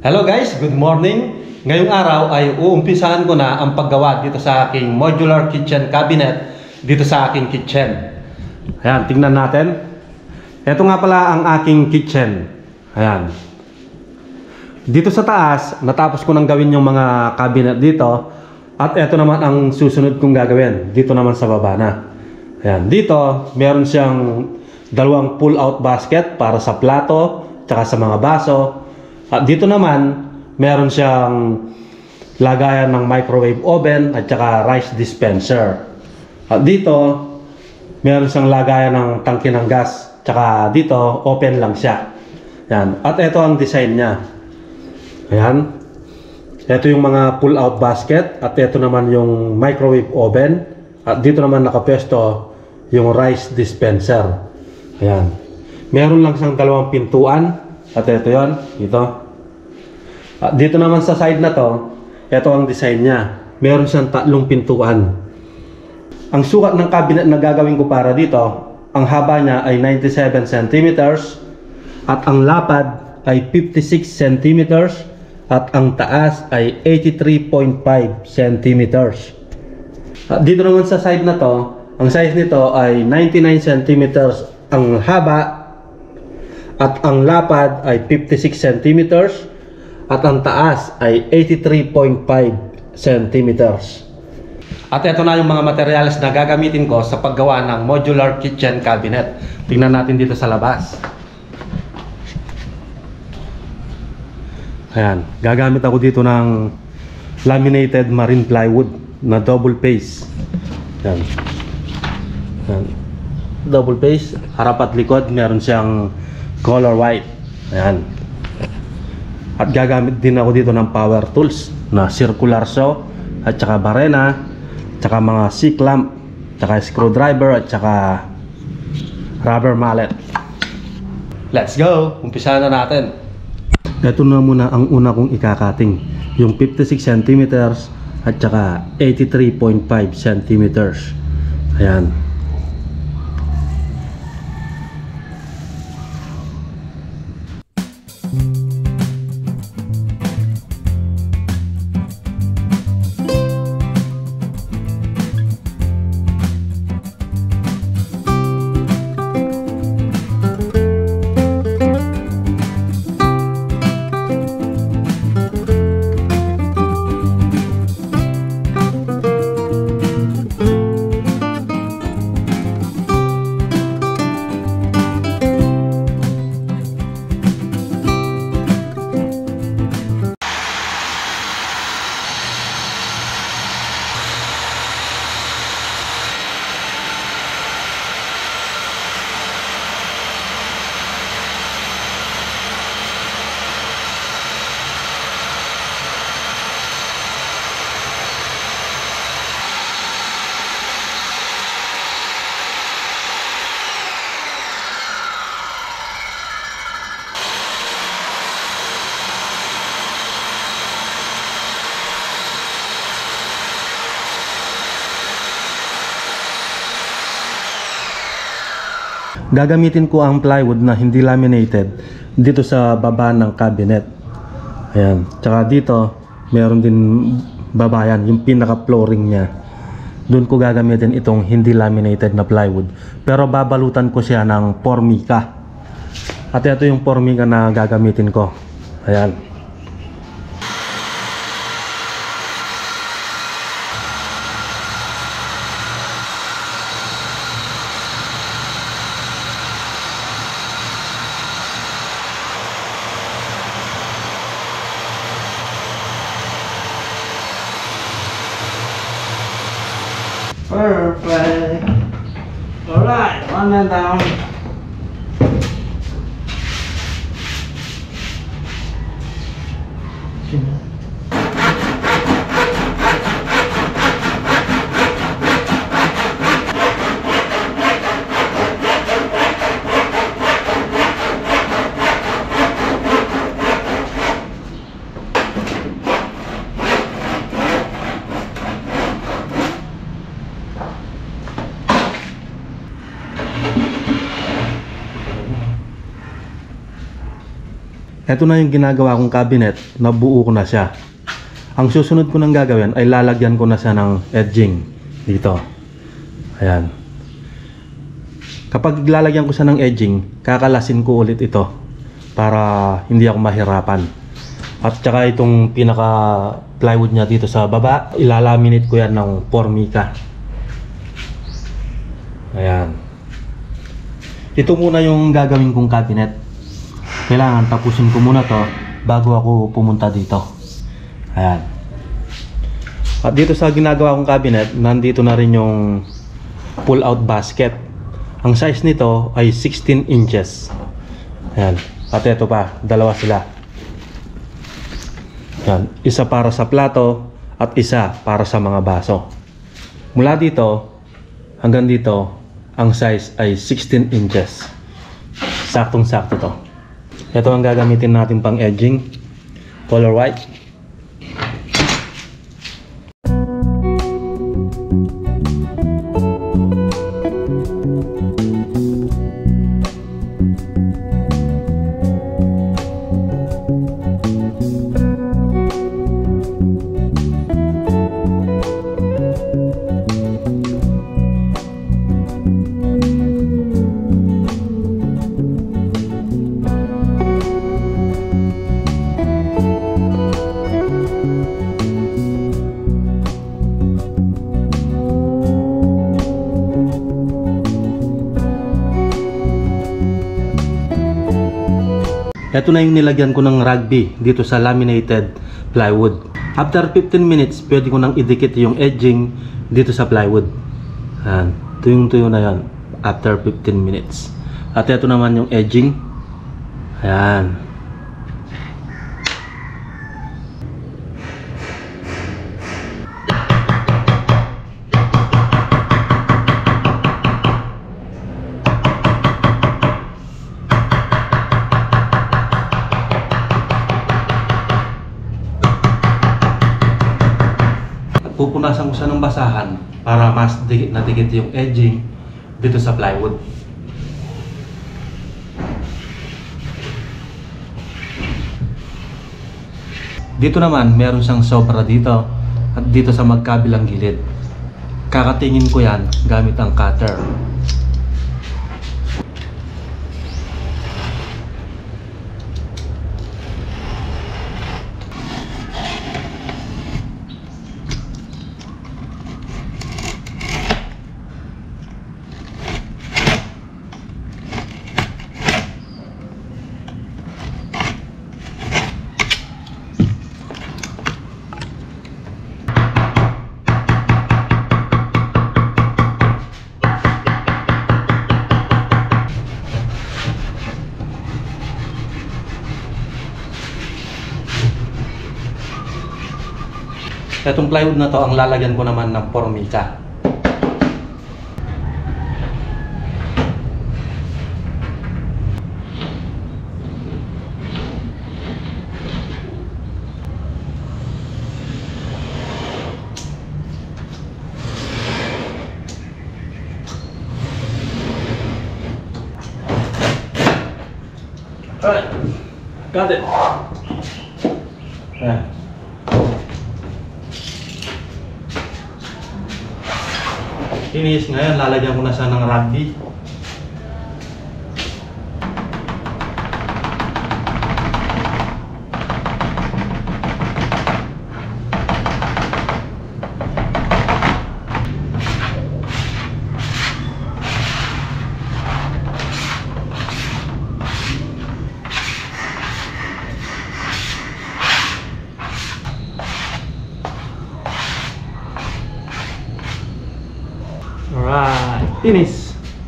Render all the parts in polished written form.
Hello guys, good morning. Ngayong araw ay uumpisahan ko na ang paggawa dito sa aking modular kitchen cabinet dito sa aking kitchen. Ayan, tingnan natin. Ito nga pala ang aking kitchen. Ayan. Dito sa taas, natapos ko nang gawin yung mga cabinet dito. At ito naman ang susunod kong gagawin. Dito naman sa baba na. Ayan, dito meron siyang dalawang pull-out basket para sa plato, tsaka sa mga baso. At dito naman, meron siyang lagayan ng microwave oven at tsaka rice dispenser. At dito, meron siyang lagayan ng tangke ng gas. Tsaka dito, open lang siya. Ayan. At ito ang design niya. Ayan. Ito yung mga pull-out basket. At ito naman yung microwave oven. At dito naman nakapwesto yung rice dispenser. Ayan. Meron lang siyang dalawang pintuan. At ito yun. Ito. At dito naman sa side na to, ito ang design niya. Meron siyang tatlong pintuan. Ang sukat ng cabinet na gagawin ko para dito, ang haba niya ay 97 cm. At ang lapad ay 56 cm. At ang taas ay 83.5 cm. At dito naman sa side na to, ang size nito ay 99 cm ang haba. At ang lapad ay 56 cm. At ang taas ay 83.5 cm. At ito na yung mga materyales na gagamitin ko sa paggawa ng modular kitchen cabinet. Tingnan natin dito sa labas. Ayan, gagamit ako dito ng laminated marine plywood na double face. Ayan. Ayan. Double face, harap at likod, meron siyang color white. Ayan. At gagamit din ako dito ng power tools na circular saw at saka barena, tsaka mga C-clamp, tsaka screwdriver at saka rubber mallet. Let's go! Umpisahan na natin. Ito na muna ang una kong ikakating, yung 56 cm at saka 83.5 cm. Ayan. Gagamitin ko ang plywood na hindi laminated dito sa baba ng cabinet. Ayan. Tsaka dito, meron din babayan, yung pinaka-flooring niya. Doon ko gagamitin itong hindi laminated na plywood. Pero babalutan ko siya ng formica. At ito yung formica na gagamitin ko. Ayan. Perfect. All right, one man down. Ito na yung ginagawa kong cabinet, nabuo ko na siya. Ang susunod ko nang gagawin ay lalagyan ko na siya ng edging dito. Ayan. Kapag lalagyan ko siya ng edging, kakalasin ko ulit ito para hindi ako mahirapan. At saka itong pinaka plywood niya dito sa baba, ilalaminate ko yan ng Formica. Ayan. Ito muna yung gagawin kong cabinet. Kailangan tapusin ko muna to bago ako pumunta dito. Ayan. At dito sa ginagawa kong cabinet, nandito na rin yung pull-out basket. Ang size nito ay 16 inches. Ayan. At ito pa, dalawa sila. Ayan. Isa para sa plato at isa para sa mga baso. Mula dito hanggang dito, ang size ay 16 inches. Saktong-sakto to. Ito ang gagamitin natin pang edging. Color white. Ito na yung nilagyan ko ng rugby dito sa laminated plywood. After 15 minutes, pwede ko nang idikit yung edging dito sa plywood. Ayan. Tuyong-tuyo na yan after 15 minutes. At ito naman yung edging. Ayan. Pupunasan ko siya ng basahan para mas dikit na dikit yung edging dito sa plywood. Dito naman meron siyang sobra dito at dito sa magkabilang gilid. Kakatingin ko yan gamit ang cutter. Itong plywood na to ang lalagyan ko naman ng Formica. Alright, got it. Yeah. Finish. Ngayon, lalagyan ko na siya ng rugby. Alright, finish.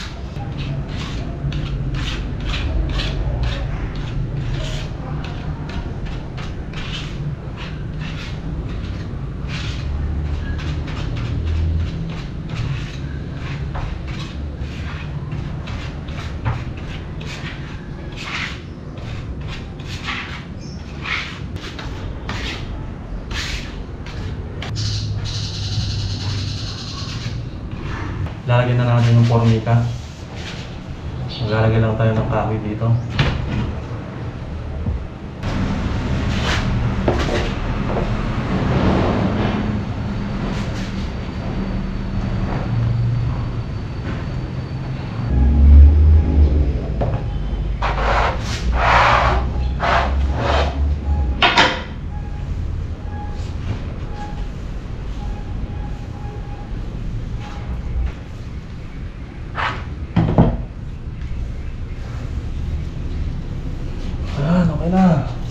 Lalagyan na natin yung Formica. Maglalagay lang tayo ng kahoy dito. na.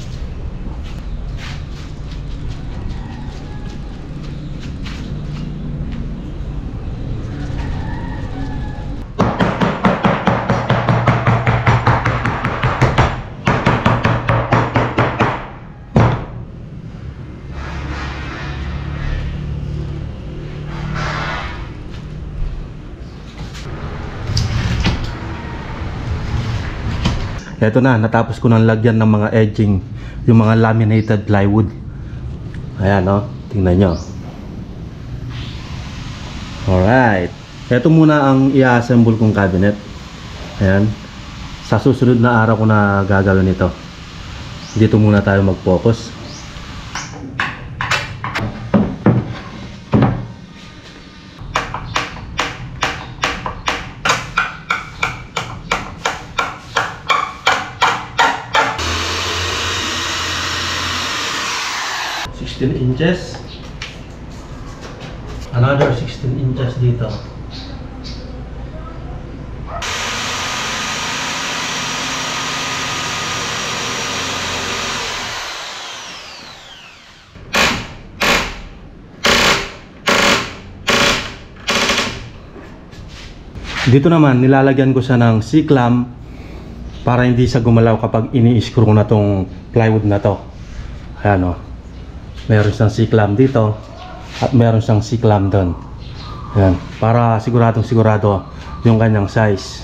Ito na, natapos ko nang lagyan ng mga edging, yung mga laminated plywood. Ayan, no? Tingnan nyo. Alright. Ito muna ang i-assemble kong cabinet. Ayan. Sa susunod na araw ko na gagawin ito. Dito muna tayo mag-focus. Inches, another 16 inches dito. Dito naman nilalagyan ko siya ng C-clamp para hindi siya gumalaw kapag ini-screw ko na tong plywood na to. Ayan, o. Meron siyang C-clamp dito at meron siyang C-clamp doon. Ayan, para siguradong sigurado yung kanyang size.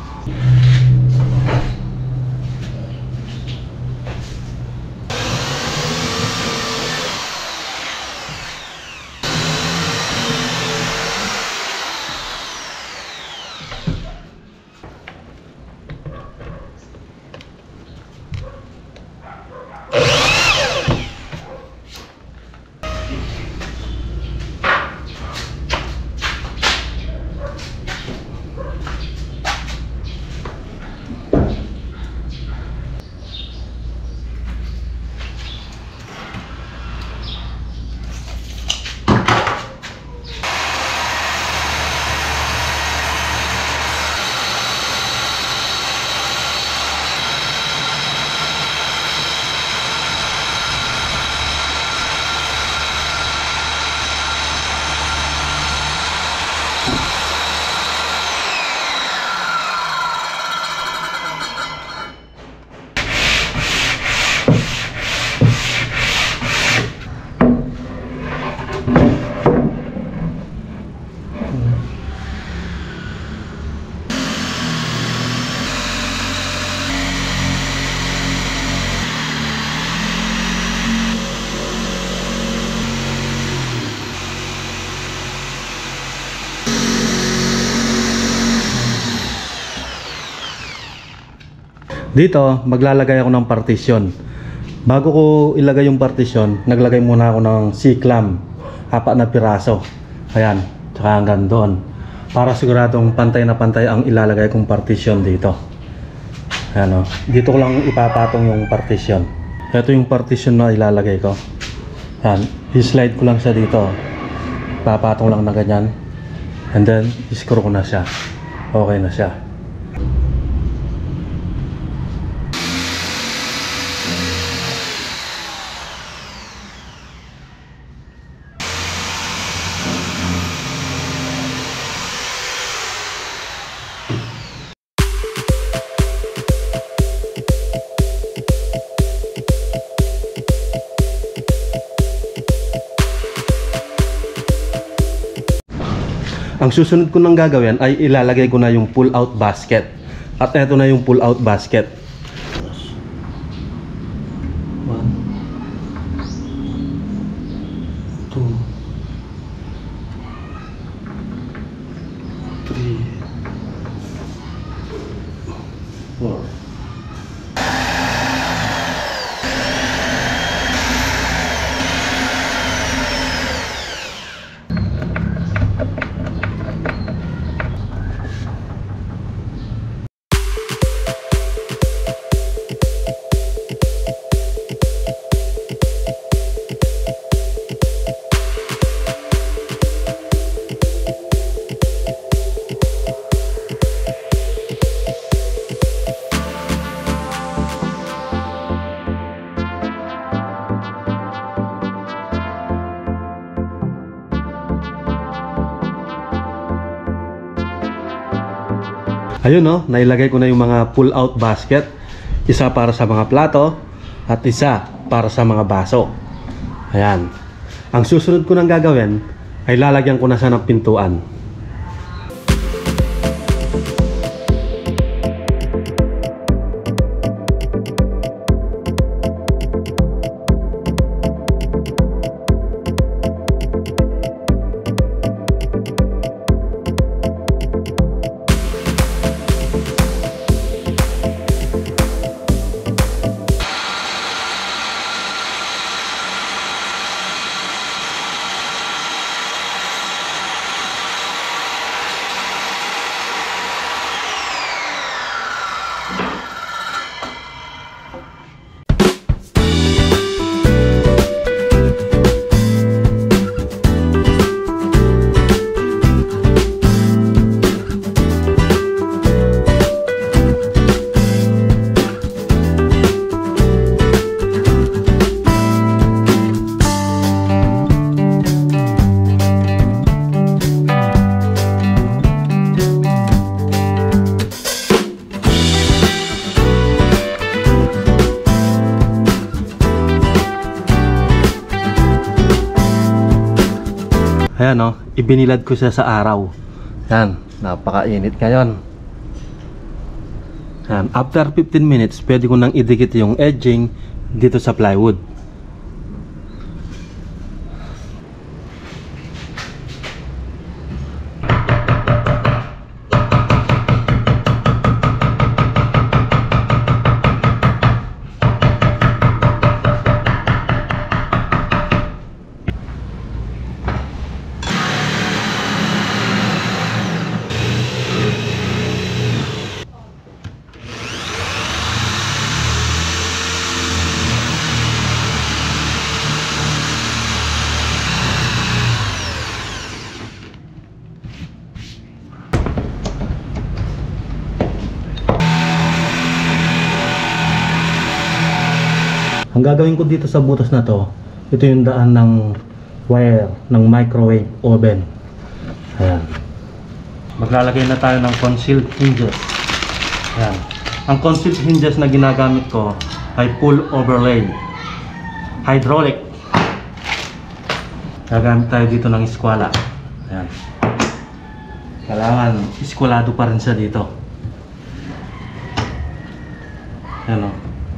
Dito, maglalagay ako ng partition. Bago ko ilagay yung partition, naglagay muna ako ng C-clamp, 4 na piraso. Ayan, tsaka hanggang doon. Para siguradong pantay na pantay ang ilalagay kong partition dito. Ayan, o. Dito ko lang ipapatong yung partition. Ito yung partition na ilalagay ko. Ayan, i-slide ko lang siya dito. Papatong lang na ganyan. And then, i-screw ko na siya. Okay na siya. Ang susunod ko nang gagawin ay ilalagay ko na yung pull-out basket. At ito na yung pull-out basket. 1, 2, 3, 4. Ayun no, nailagay ko na yung mga pull-out basket. Isa para sa mga plato at isa para sa mga baso. Ayan. Ang susunod ko nang gagawin ay lalagyan ko na siya ng pintuan. Ayan o, ibinilad ko siya sa araw. Ayan, napakainit ngayon. Ayan, after 15 minutes, pwede ko nang idikit yung edging dito sa plywood. Ang gagawin ko dito sa butas na to, ito yung daan ng wire ng microwave oven. Ayan. Maglalagay na tayo ng concealed hinges. Ayan. Ang concealed hinges na ginagamit ko ay pull overlay hydraulic. Gagamit tayo dito ng eskwala. Ayan. Kailangan eskwalado pa rin siya dito. Ayan o.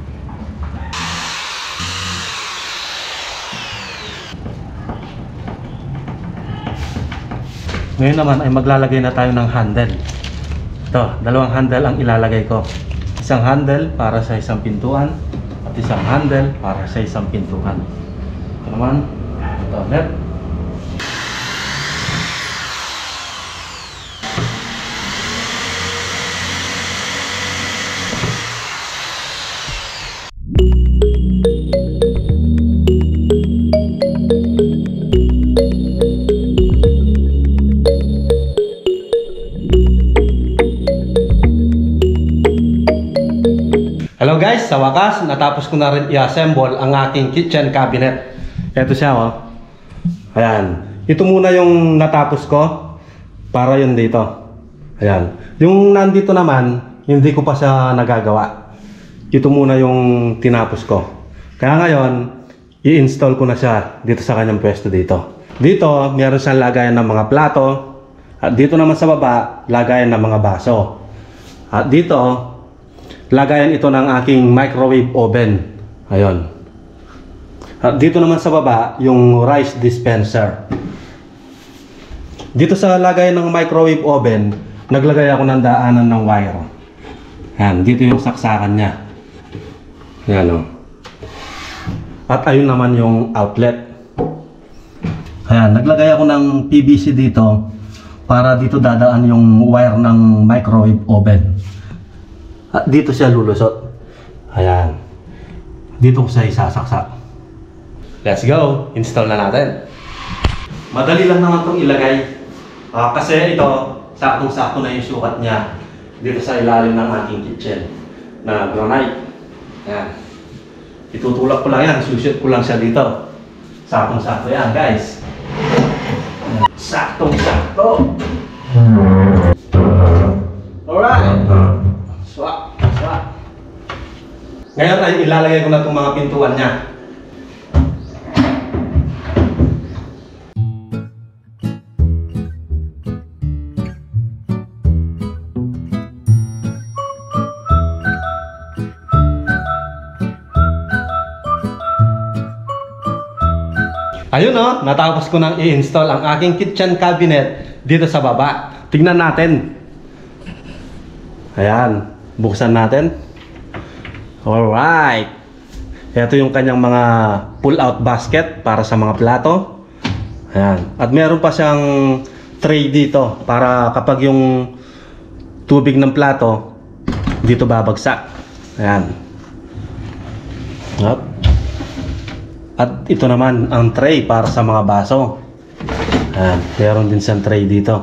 Ngayon naman ay maglalagay na tayo ng handle. Ito, dalawang handle ang ilalagay ko. Isang handle para sa isang pintuan at isang handle para sa isang pintuan. Ito naman, ito net. Hello guys, sa wakas natapos ko na rin i-assemble ang aking kitchen cabinet. Ito siya oh. Ayan. Ito muna yung natapos ko para yun dito. Ayan. Yung nandito naman, hindi ko pa siya nagagawa. Ito muna yung tinapos ko. Kaya ngayon, i-install ko na siya dito sa kanyang pwesto dito. Dito, meron siyang lagayan ng mga plato. At dito naman sa baba, lagayan ng mga baso. At dito, lagayan ito ng aking microwave oven. Ayun. At dito naman sa baba, yung rice dispenser. Dito sa lagayan ng microwave oven, naglagay ako ng daanan ng wire. Ayan, dito yung saksakan niya. Ayan o. At ayun naman yung outlet. Ayan, naglagay ako ng PVC dito para dito dadaan yung wire ng microwave oven. At dito siya lulusot. Ayan. Dito ko siya isasaksak. Let's go! Install na natin. Madali lang naman itong ilagay. Kasi ito, saktong-sakto na yung sukat niya dito sa ilalim ng aking kitchen na granite. Ayan. Itutulak ko lang yan. Sushoot ko lang siya dito. Saktong-sakto yan, guys. Saktong-sakto. Alright. Ngayon ay ilalagay ko na itong mga pintuan niya. Ayun o, natapos ko nang i-install ang aking kitchen cabinet dito sa baba. Tingnan natin. Ayan, buksan natin. Alright. Ito yung kanyang mga pull-out basket para sa mga plato. Ayan. At meron pa siyang tray dito para kapag yung tubig ng plato dito babagsak. Ayan. Up. At ito naman ang tray para sa mga baso. Ayan, meron din siyang tray dito.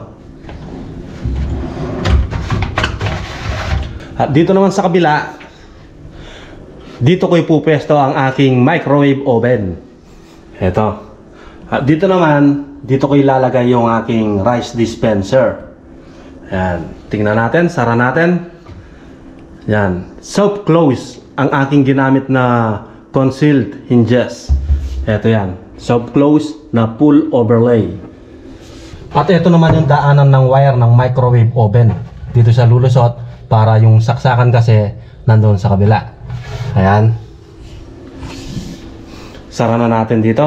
At dito naman sa kabila, dito ko ipupesto ang aking microwave oven. Ito. At dito naman, dito ko ilalagay yung aking rice dispenser. Ayan, tingnan natin, sara natin. Ayan, soft close ang aking ginamit na concealed hinges. Ito yan, soft close na full overlay. At ito naman yung daanan ng wire ng microwave oven. Dito siya lulusot para yung saksakan kasi nandoon sa kabila. Ayan. Sara na natin dito.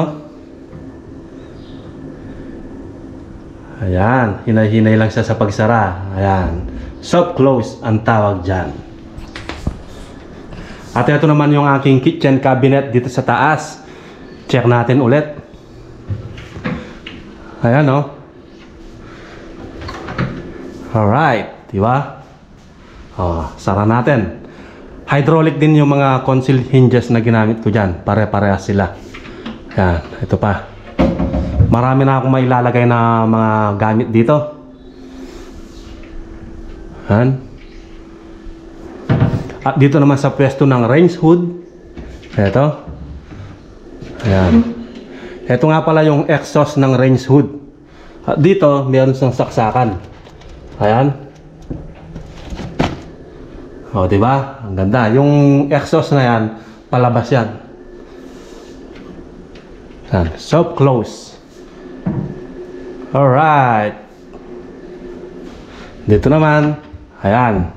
Ayan, hinay-hinay lang siya sa pagsara. Ayan, soft close ang tawag dyan. At ito naman yung aking kitchen cabinet dito sa taas. Check natin ulit. Ayan o. Alright, diba? Sara natin. Hydraulic din yung mga concealed hinges na ginamit ko dyan. Pare-parehas sila. Ayan, ito pa. Marami na akong mailalagay na mga gamit dito. Ayan. At dito naman sa pwesto ng range hood. Ito. Ayan. Ito nga pala yung exhaust ng range hood. At dito, meron siyang saksakan. Ayan. O, diba? Ang ganda. Yung exhaust na yan, palabas yan. Ayan. Soft close. Alright. Dito naman. Ayan.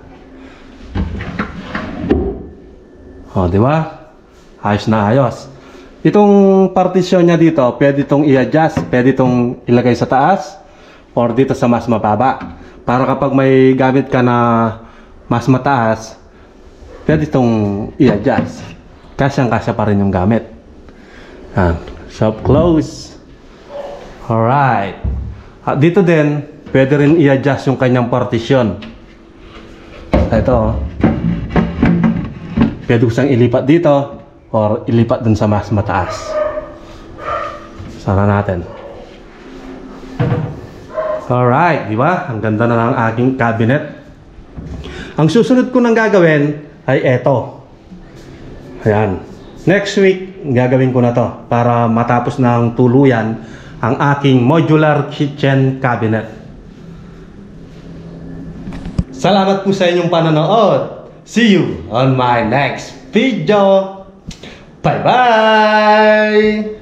O, diba? Ayos na ayos. Itong partition niya dito, pwede itong i-adjust, pwede itong ilagay sa taas or dito sa mas mababa. Para kapag may gamit ka na mas mataas, pwede itong i-adjust. Kasyang-kasya pa rin yung gamit. Soft close. Alright. At dito din, pwede rin i-adjust yung kanyang partition. Ito. Pwede ko siyang ilipat dito or ilipat dun sa mas mataas. Sara natin. Alright, di ba? Ang ganda na ng aking cabinet. Ang susunod ko nang gagawin ay eto. Ayan. Next week, gagawin ko na to para matapos ng tuluyan ang aking modular kitchen cabinet. Salamat po sa inyong panonood. See you on my next video. Bye-bye!